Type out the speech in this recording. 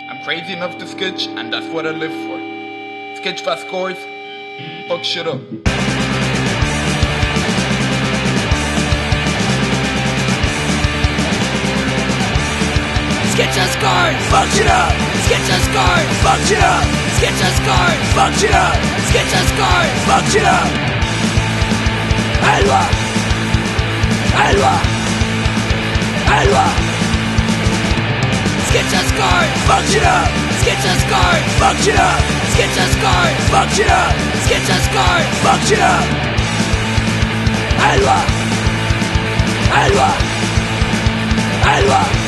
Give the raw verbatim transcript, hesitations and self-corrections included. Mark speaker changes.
Speaker 1: I'm crazy enough to sketch, and that's what I live for. Sketch fast scores, fuck shit up.
Speaker 2: Sketch us scores, fuck shit up. Sketch us scores, fuck shit up. Sketch us scores, fuck shit up. Sketch us scores, fuck shit up. Elwa, Elwa, Elwa. Sketch us scores, fuck shit up. Sketch us scores, fuck shit up. Sketch us scores, fuck shit up. Sketch us scores, fuck shit up. Elwa, Elwa, Elwa.